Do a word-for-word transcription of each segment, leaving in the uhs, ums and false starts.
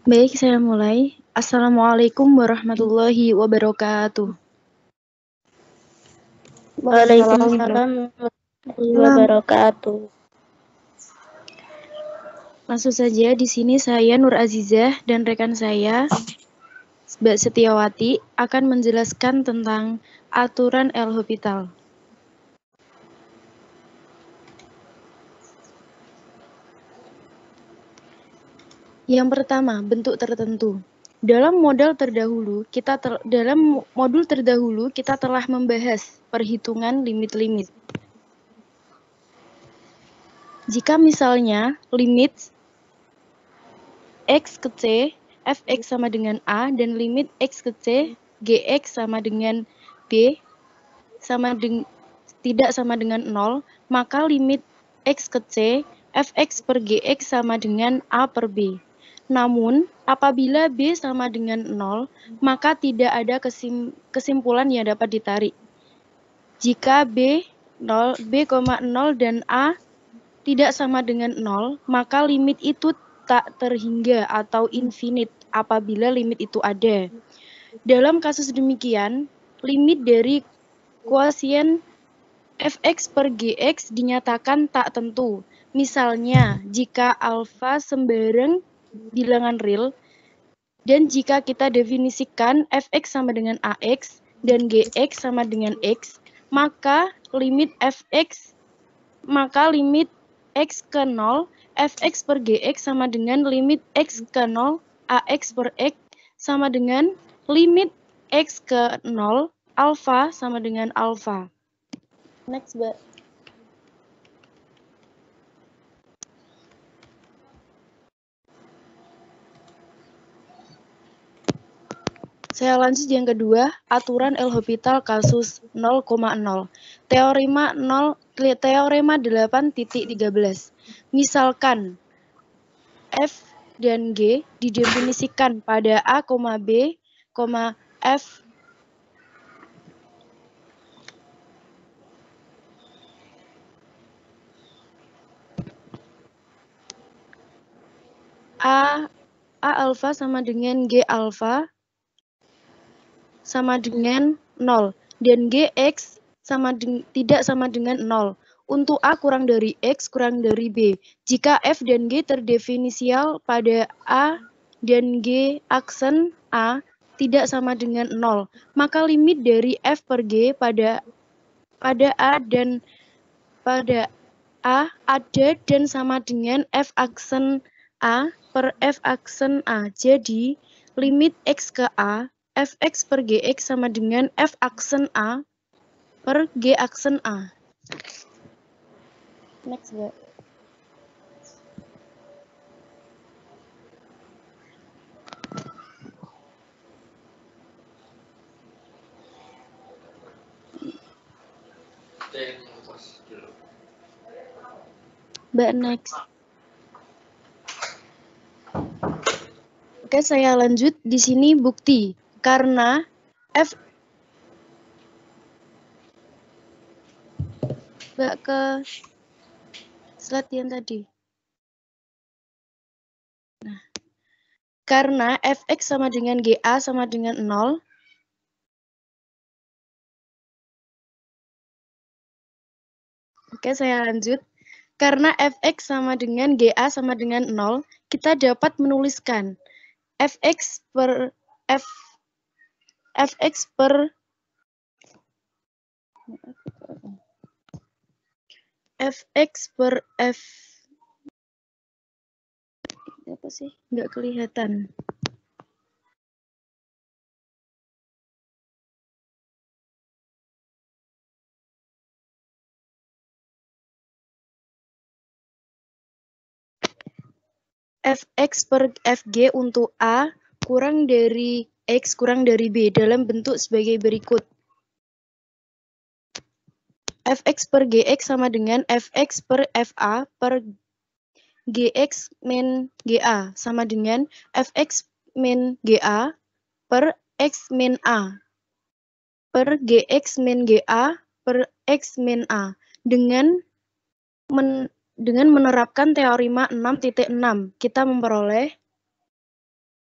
Baik, saya mulai. Assalamualaikum warahmatullahi wabarakatuh. Waalaikumsalam warahmatullahi wabarakatuh. Langsung saja, di sini saya Nur Azizah dan rekan saya Mbak Setiawati akan menjelaskan tentang aturan L-Hospital. Yang pertama, bentuk tertentu. Dalam model terdahulu, kita ter, dalam modul terdahulu kita telah membahas perhitungan limit-limit. Jika misalnya limit X ke C, Fx sama dengan A, dan limit X ke C, Gx sama dengan B, sama deng tidak sama dengan nol, maka limit X ke C, Fx per Gx sama dengan A per B. Namun, apabila B sama dengan nol, maka tidak ada kesim kesimpulan yang dapat ditarik. Jika B, nol, B, nol dan A tidak sama dengan nol, maka limit itu tak terhingga atau infinite apabila limit itu ada. Dalam kasus demikian, limit dari kuosien Fx per Gx dinyatakan tak tentu. Misalnya, jika alfa sembarang bilangan real, dan jika kita definisikan Fx sama dengan Ax dan Gx sama dengan X, maka limit Fx, maka limit X ke nol, Fx per Gx sama dengan limit X ke nol, Ax per X sama dengan limit X ke nol, alfa sama dengan alfa. Next, Mbak. Saya lanjut yang kedua, aturan L-Hospital kasus nol koma nol. Teorema nol, teorema delapan titik tiga belas. Misalkan F dan G didefinisikan pada A, B, F A, A alfa sama dengan G alfa sama dengan nol dan Gx sama tidak sama dengan nol. Untuk A kurang dari X kurang dari B. Jika F dan G terdefinisial pada A dan G aksen A tidak sama dengan nol, maka limit dari F per G pada pada A dan pada A ada dan sama dengan F aksen A per F aksen A. Jadi, limit X ke A, Fx per Gx sama dengan F aksen A per G aksen A. Next, Mbak. Mbak, next. Oke, saya lanjut. Di sini bukti. Karena F... Mbak, ke slide yang tadi. Nah, karena Fx sama dengan Ga sama dengan nol, oke, saya lanjut. Karena Fx sama dengan Ga sama dengan nol, kita dapat menuliskan Fx per F Fx per Fx per F apa sih? Nggak kelihatan. Fx per Fg untuk A kurang dari X kurang dari B dalam bentuk sebagai berikut. Fx per Gx sama dengan Fx per Fa per Gx min Ga sama dengan Fx min Ga per X min A per Gx min Ga per X min A dengan men, dengan menerapkan teorema enam titik enam kita memperoleh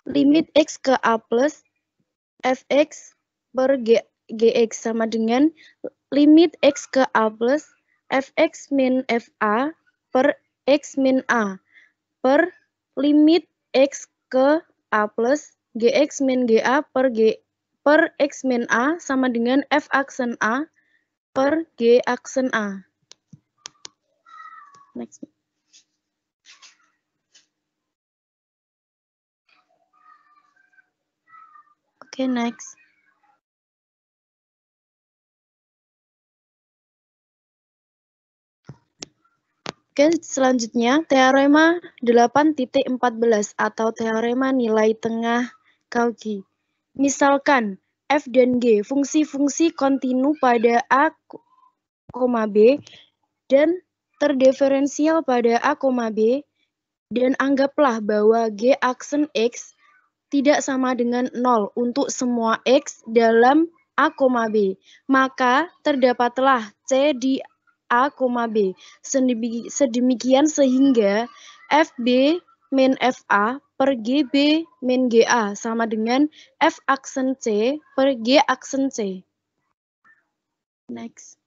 limit X ke A plus Fx per G, Gx sama dengan limit X ke A plus Fx min Fa per X min A per limit X ke A plus Gx min Ga per G per X min A sama dengan F aksen A per G aksen A. Next. Oke, okay, next. Oke, okay, selanjutnya teorema delapan titik empat belas atau teorema nilai tengah Cauchy. Misalkan F dan G fungsi-fungsi kontinu pada A, B dan terdiferensial pada A, B dan anggaplah bahwa G aksen X tidak sama dengan nol untuk semua X dalam A, B. Maka terdapatlah C di A, B. Sedemikian sehingga F B min F A per G B min G A sama dengan F aksen C per G aksen C. Next.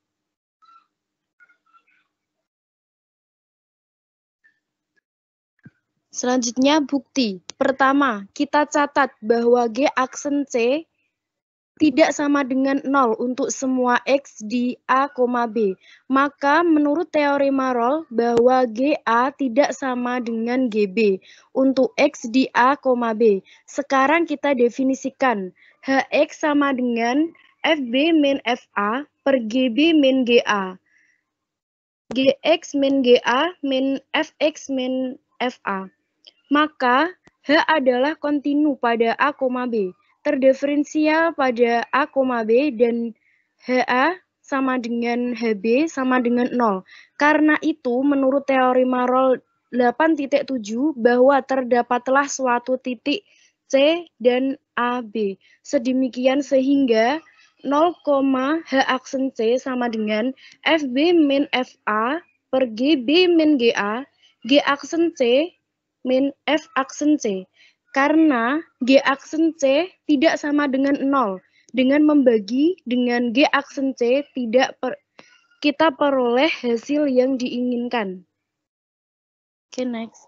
Selanjutnya bukti. Pertama, kita catat bahwa G aksen C tidak sama dengan nol untuk semua X di A, B. Maka menurut teorema Rolle bahwa G A tidak sama dengan G B untuk X di A, B. Sekarang kita definisikan H X sama dengan F B min F A per G B min G A. G X min G A min F X min F A. Maka H adalah kontinu pada A, B, terdiferensial pada A, B, dan H A sama dengan H B sama dengan nol. Karena itu, menurut teorema Rolle delapan titik tujuh bahwa terdapatlah suatu titik C dan A, B. Sedemikian sehingga nol, H aksen C sama dengan F B min F A per G B min G A, G aksen C min F aksen C. Karena G aksen C tidak sama dengan nol. Dengan membagi dengan G aksen C tidak per, kita peroleh hasil yang diinginkan. Oke, okay, next.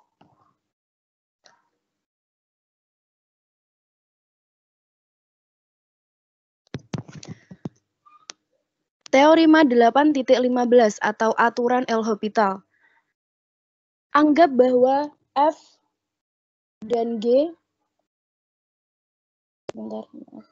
Teorema delapan titik lima belas atau aturan L'Hopital. Anggap bahwa F dan G Bentar, maaf.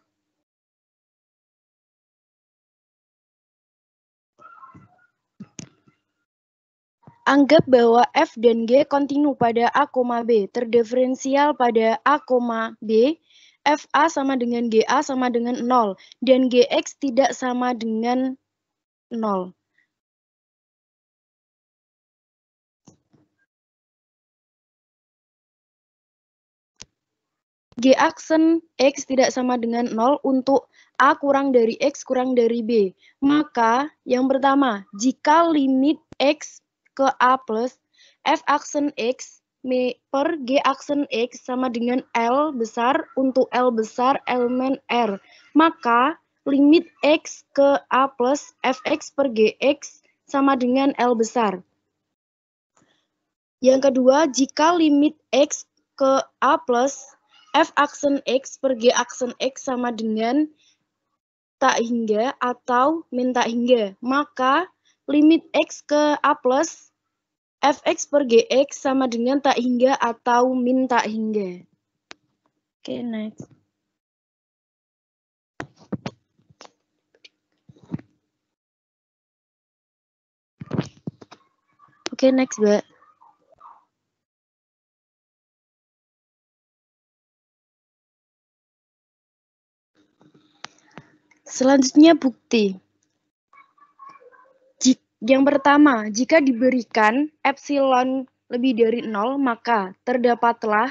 Anggap bahwa F dan G kontinu pada A, B, terdiferensial pada A, B, F A sama dengan G A sama dengan nol, dan G X tidak sama dengan nol. G aksen X tidak sama dengan nol untuk A kurang dari X kurang dari B. Maka yang pertama, jika limit X ke A plus F aksen X per G aksen X sama dengan L besar untuk L besar elemen R. Maka limit X ke A plus Fx per Gx sama dengan L besar. Yang kedua, jika limit X ke A plus F aksen X per G aksen X sama dengan tak hingga atau min tak hingga, maka limit X ke A plus Fx per Gx sama dengan tak hingga atau min tak hingga. Oke, okay, next. Oke, okay, next, Mbak. Selanjutnya bukti. Yang pertama, jika diberikan epsilon lebih dari nol, maka terdapatlah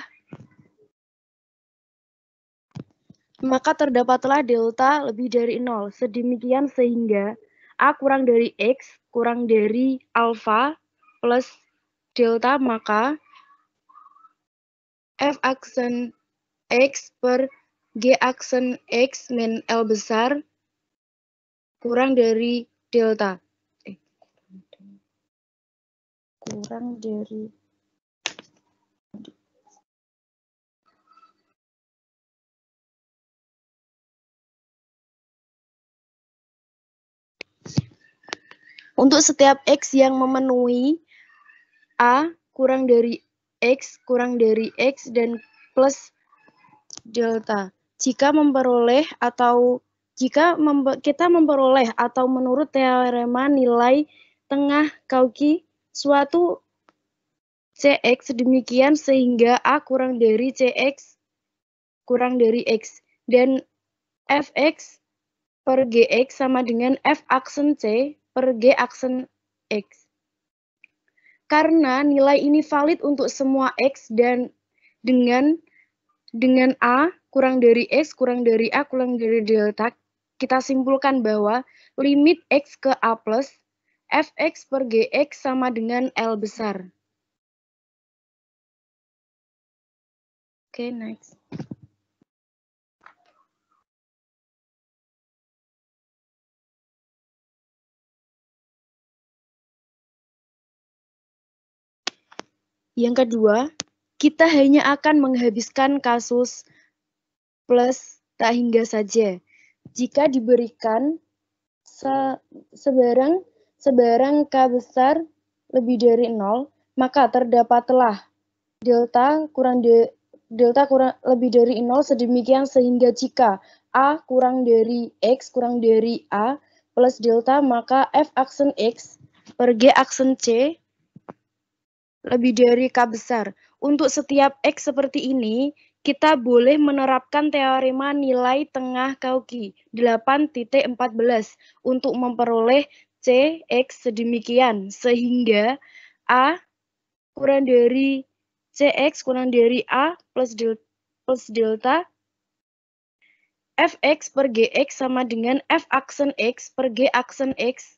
maka terdapatlah delta lebih dari nol. Sedemikian sehingga A kurang dari X kurang dari alfa plus delta, maka F aksen X per G aksen X min L besar kurang dari delta. Eh, kurang dari untuk setiap X yang memenuhi A kurang dari X kurang dari X dan plus delta. Jika memperoleh atau jika membe kita memperoleh atau menurut teorema nilai tengah Cauchy suatu C X demikian sehingga A kurang dari C X kurang dari X dan Fx per Gx sama dengan F aksen C per G aksen X. Karena nilai ini valid untuk semua X dan dengan dengan A kurang dari X kurang dari A kurang dari delta, kita simpulkan bahwa limit X ke A plus Fx per Gx sama dengan L besar. Oke, okay, next. Yang kedua, kita hanya akan menghabiskan kasus plus tak hingga saja. Jika diberikan se sebarang sebarang K besar lebih dari nol, maka terdapatlah delta kurang de, delta kurang lebih dari nol sedemikian sehingga jika A kurang dari X kurang dari A plus delta, maka F aksen X per G aksen C lebih dari K besar. Untuk setiap X seperti ini, kita boleh menerapkan teorema nilai tengah Cauchy delapan titik empat belas untuk memperoleh C X sedemikian, sehingga A kurang dari C X kurang dari A plus delta, plus delta Fx per Gx sama dengan F aksen X per G aksen X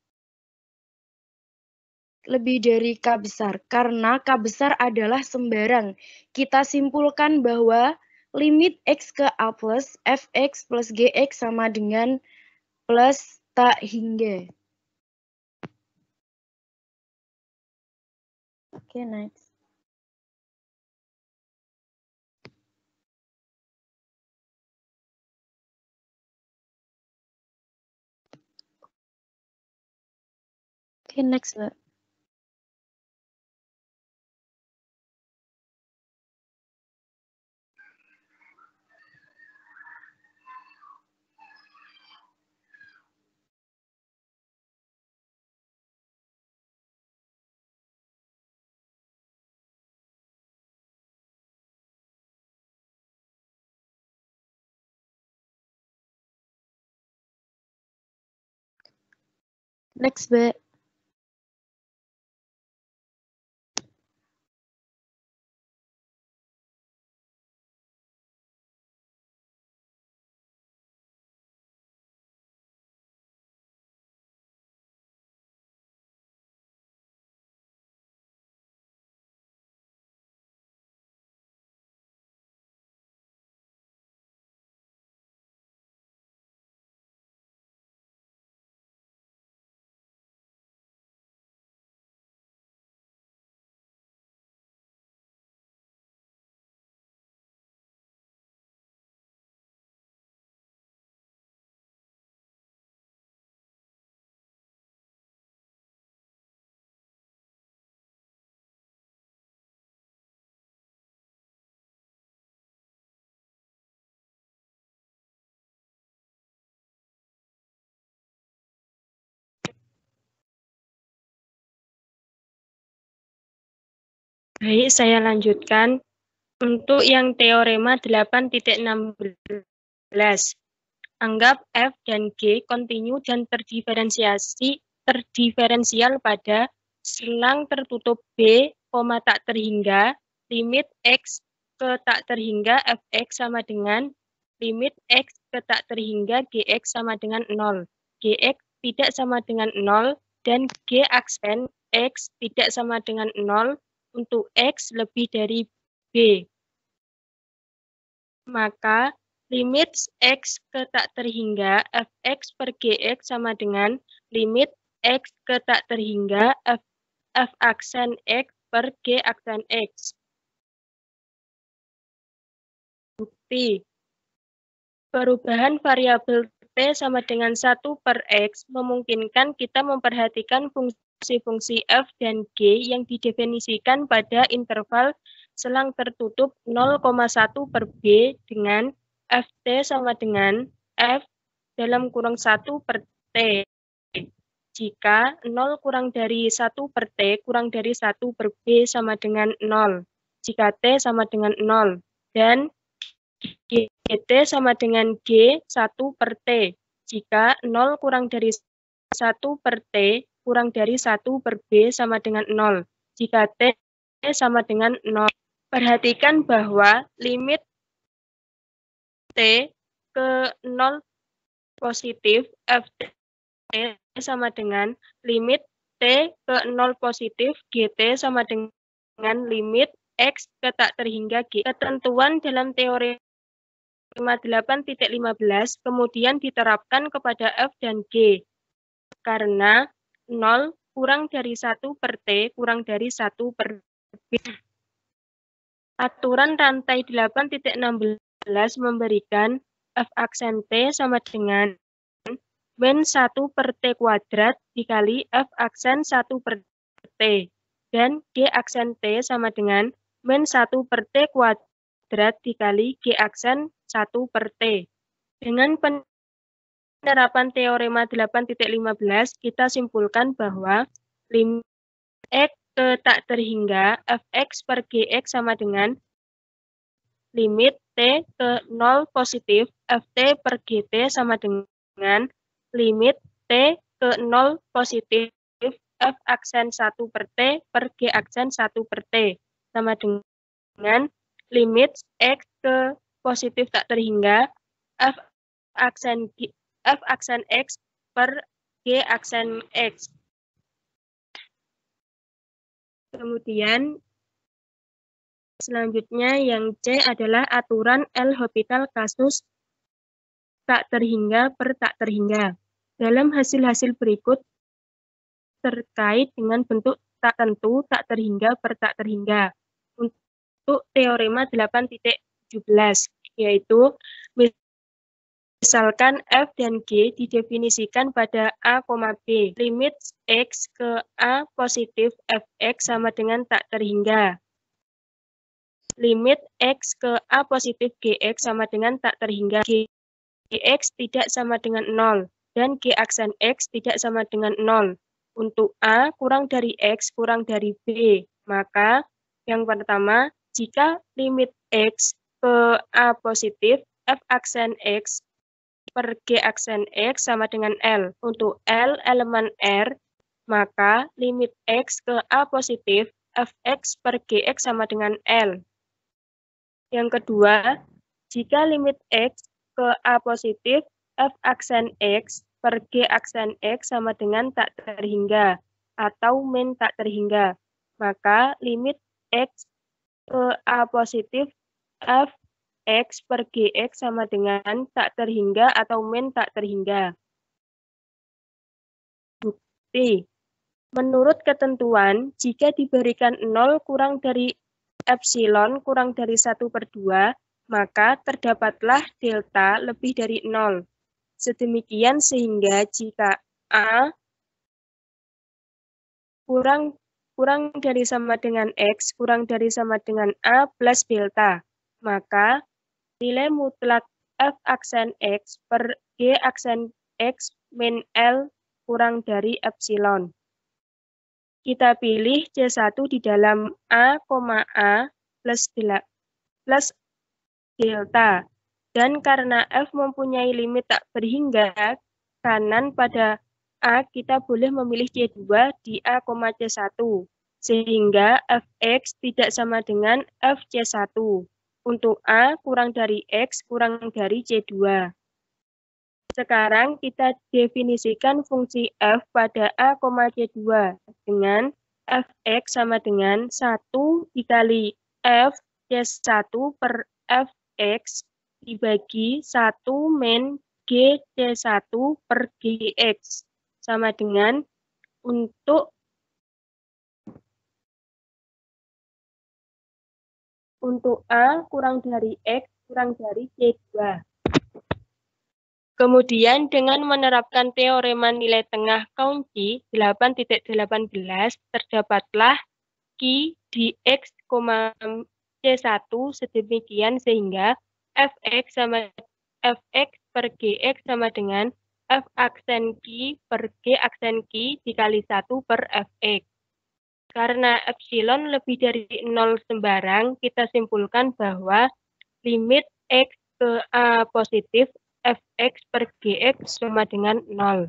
lebih dari K besar. Karena K besar adalah sembarang. Kita simpulkan bahwa limit X ke A plus Fx plus Gx sama dengan plus tak hingga. Oke, okay, next. Oke, okay, next, Mbak. Next, Mbak. Baik, saya lanjutkan. Untuk yang teorema delapan titik enam belas, anggap F dan G kontinu dan terdiferensiasi terdiferensial pada selang tertutup B, tak terhingga, limit X ke tak terhingga Fx sama dengan limit X ke tak terhingga Gx sama dengan nol. Gx tidak sama dengan nol dan G aksen X tidak sama dengan nol untuk X lebih dari B. Maka limit x ke tak terhingga fx per gx sama dengan limit x ke tak terhingga f, f aksen x per g aksen x. Bukti. Perubahan variabel t sama dengan satu per x memungkinkan kita memperhatikan fungsi-fungsi f dan g yang didefinisikan pada interval selang tertutup nol koma satu per b dengan ft sama dengan f dalam kurung satu per t. Jika nol kurang dari satu per t kurang dari satu per b sama dengan nol. Jika t sama dengan nol. Dan gt sama dengan g satu per t. Jika nol kurang dari satu per t kurang dari satu per b sama dengan nol. Jika t sama dengan nol. Perhatikan bahwa limit t ke nol positif ft sama dengan limit t ke nol positif gt sama dengan limit x ke tak terhingga g. Ketentuan dalam teorema delapan titik lima belas kemudian diterapkan kepada f dan g. Karena nol kurang dari satu per t kurang dari satu per b. Aturan rantai delapan titik enam belas memberikan f aksen t sama dengan min satu per t kuadrat dikali f aksen satu per t. Dan g aksen t sama dengan min satu per t kuadrat dikali g aksen satu per t. Dengan penerapan teorema delapan titik lima belas, kita simpulkan bahwa limit x ke tak terhingga fx per gx sama dengan limit t ke nol positif ft per gt sama dengan limit t ke nol positif f aksen satu per t per g aksen satu per t sama dengan limit x ke positif tak terhingga f aksen g, f aksen x per g aksen x. Kemudian selanjutnya yang C adalah aturan L'Hopital kasus tak terhingga per tak terhingga. Dalam hasil-hasil berikut terkait dengan bentuk tak tentu tak terhingga per tak terhingga. Untuk teorema delapan titik tujuh belas, yaitu misalkan f dan g didefinisikan pada a, b. Limit x ke a positif fx sama dengan tak terhingga. Limit x ke a positif gx sama dengan tak terhingga. Gx tidak sama dengan nol. Dan g aksen x tidak sama dengan nol. Untuk a kurang dari x kurang dari b. Maka yang pertama, jika limit x ke a positif, f aksen x per g aksen x sama dengan L. Untuk L elemen R, maka limit x ke a positif, fx per gx sama dengan L. Yang kedua, jika limit x ke a positif, f aksen x per g aksen x sama dengan tak terhingga atau min tak terhingga, maka limit x ke a positif, f x per gx sama dengan tak terhingga atau min tak terhingga. Bukti. Menurut ketentuan, jika diberikan nol kurang dari epsilon kurang dari satu per dua, maka terdapatlah delta lebih dari nol. Sedemikian sehingga jika A kurang kurang dari sama dengan X kurang dari sama dengan A plus delta, maka nilai mutlak F aksen X per G aksen X min L kurang dari epsilon. Kita pilih C satu di dalam A, A plus, plus delta. Dan karena F mempunyai limit tak berhingga kanan pada A, kita boleh memilih C dua di A, C satu. Sehingga Fx tidak sama dengan F C satu. Untuk A kurang dari X kurang dari C dua. Sekarang kita definisikan fungsi f pada a, c dua dengan fx sama dengan satu dikali f c satu per fx dibagi satu min G C satu per G X sama dengan untuk untuk A kurang dari X kurang dari C dua. Kemudian dengan menerapkan teorema nilai tengah kunci delapan titik delapan belas terdapatlah Q di X, C satu sedemikian sehingga Fx sama Fx per Gx sama dengan F aksen Q per G aksen Q dikali satu per Fx. Karena epsilon lebih dari nol sembarang, kita simpulkan bahwa limit X ke A positif Fx per Gx sama dengan nol.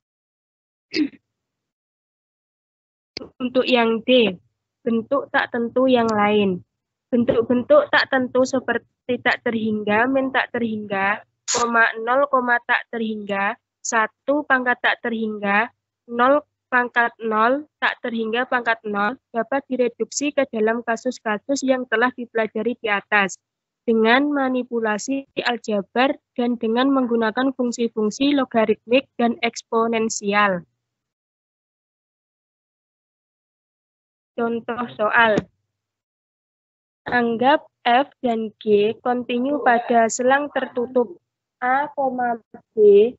Untuk yang D, bentuk tak tentu yang lain. Bentuk-bentuk tak tentu seperti tak terhingga, min tak terhingga, koma, nol, koma tak terhingga, satu pangkat tak terhingga, nol pangkat nol, tak terhingga pangkat nol, dapat direduksi ke dalam kasus-kasus yang telah dipelajari di atas, dengan manipulasi aljabar dan dengan menggunakan fungsi-fungsi logaritmik dan eksponensial. Contoh soal. Anggap F dan G kontinu pada selang tertutup A, B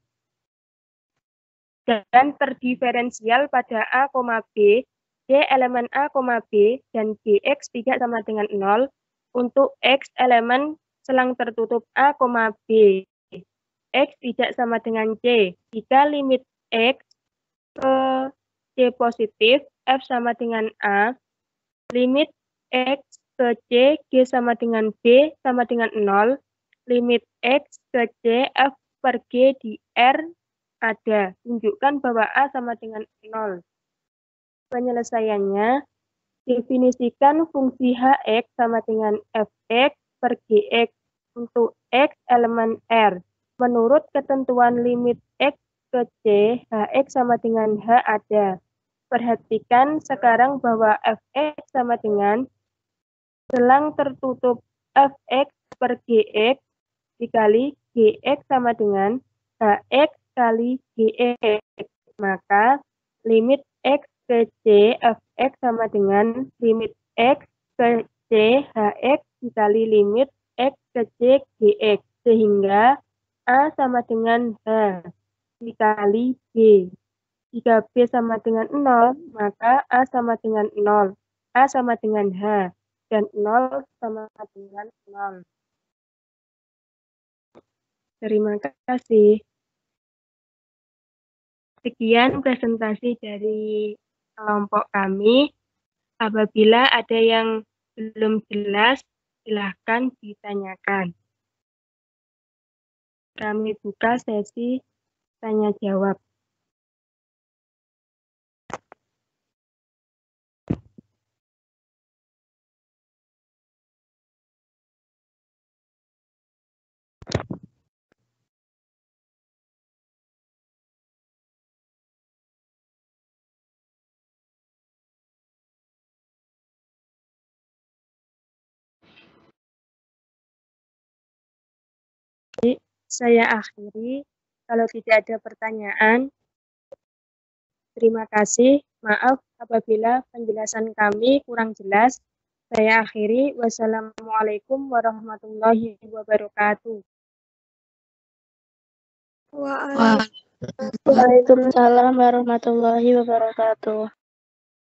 dan terdiferensial pada A, B, D elemen A, B dan Gx tidak sama dengan nol untuk X elemen selang tertutup A, B. X tidak sama dengan C. Jika limit X ke C positif, F sama dengan A, limit X ke C, G sama dengan B, sama dengan nol, limit X ke C, F per G di R ada. Tunjukkan bahwa A sama dengan nol. Penyelesaiannya, definisikan fungsi Hx sama dengan Fx per Gx untuk X elemen R. Menurut ketentuan limit X ke C, Hx sama dengan H ada. Perhatikan sekarang bahwa Fx sama dengan selang tertutup Fx per Gx dikali Gx sama dengan Hx kali Gx. Maka limit X ke C Fx sama dengan limit X ke C Hx dikali limit X ke C Gx. Sehingga A sama dengan H dikali G. Jika B sama dengan nol, maka A sama dengan nol. A sama dengan H. Dan nol sama dengan nol. Terima kasih. Sekian presentasi dari kelompok kami. Apabila ada yang belum jelas, silahkan ditanyakan. Kami buka sesi tanya-jawab. Saya akhiri. Kalau tidak ada pertanyaan, terima kasih. Maaf apabila penjelasan kami kurang jelas. Saya akhiri. Wassalamualaikum warahmatullahi wabarakatuh. Waalaikumsalam warahmatullahi wabarakatuh.